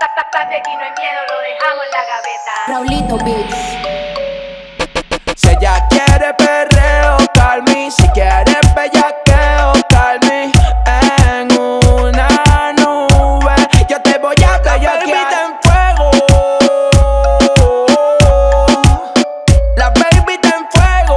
Aquí no hay miedo, lo dejamos en la gaveta. Raulito Beats. Si ella quiere perreo, call me. Si quiere bellaqueo, call me. En una nube yo te voy a bellaquear. La baby está en fuego. La baby está en fuego.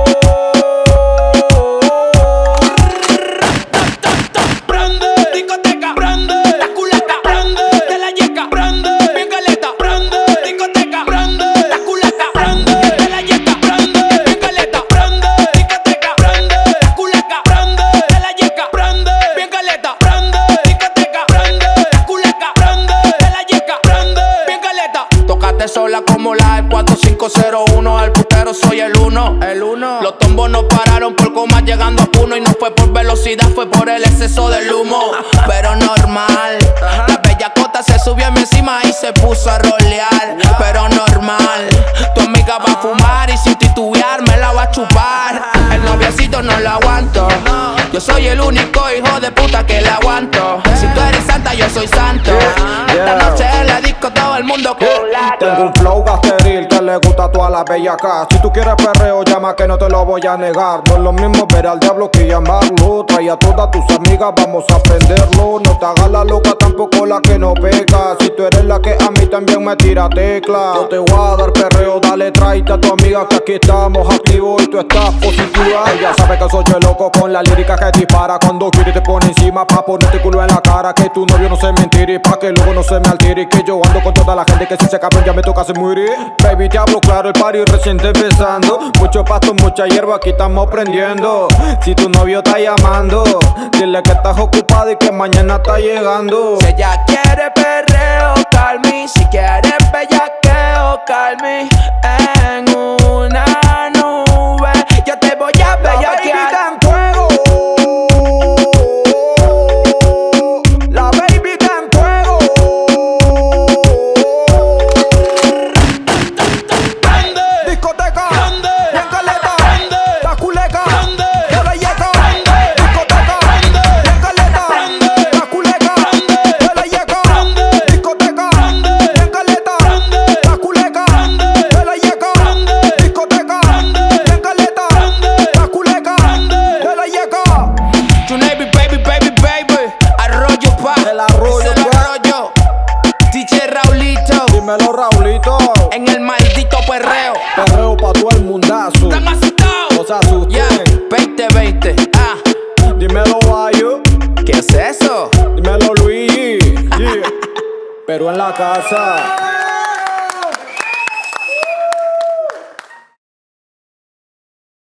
Prende, discoteca, prende, la culata, prende, de la yeca, prende, bien caleta, prende, discoteca, prende, la culata, prende, de la yeca, prende, bien caleta, prende, discoteca, prende, la culata, prende, de la yeca, prende, bien caleta, prende, discoteca, prende, la culata, prende, de la yeca, prende, bien caleta. Tócate sola como la del 4501, al putero soy el uno. Los tombos no pararon por coma llegando a Puno. Y no fue por velocidad, fue por el exceso del humo. Pero normal, la bellacota se subió a mí encima y se puso a rolear. Pero normal, tu amiga va a fumar y sin titubear me la va a chupar. El noviecito no lo aguanto. Yo soy el único hijo de puta que la aguanto. Si tú eres santa, yo soy santo. Esta noche en la disco todo el mundo colado. Tengo un flow gasteril que le gusta a toda la bellaca. Si tú quieres perreo, llama que no te lo voy a negar. No es lo mismo ver al diablo que llamarlo. Trae a todas tus amigas, vamos a aprenderlo. No te hagas la loca, tampoco la que no pega. Si tú eres la que a mí también me tira tecla, yo te voy a dar perreo, dale, tráete a tu amiga que aquí estamos activos y tú estás positiva. Ella sabe que soy el loco con la lírica que dispara. Cuando quiere te pone encima pa' ponerte culo en la cara. Que tu novio no se mentir y pa' que luego no se me altire. Y que yo ando con toda la gente que si se cabrón ya me toca se muere. Baby, te hablo claro, el party recién está empezando. Mucho pasto, mucha hierba, aquí estamos prendiendo. Si tu novio está llamando, dile que estás ocupado y que mañana está llegando. Si ella quiere perreo, call me. Si quiere bellaqueo, call me. En una nube yo te voy a bellaquear. La baby está en fuego. Prende, Discoteca, prende, bien caleta, prende, la culeca, prende, de la yeca, prende, discoteca, prende, bien caleta, prende, la culeca, prende, de la yeca, prende, discoteca, prende, bien caleta, prende, la culeca, prende, de la yeca, prende, discoteca, prende, bien caleta, prende, la culeca, prende, de la yeca. You navy, baby, baby, baby. Arroyo pa, El arroyo, ese es el pa. arroyo. DJ Raulito, Dímelo, Raulito, en el maldito perreo. perreo pa' todo el mundazo, ¿Están asustados? no se asusten. Yeah, 2020. Dímelo, Bayo, ¿Qué es eso? dímelo, Luigi, yeah. Pero en la casa.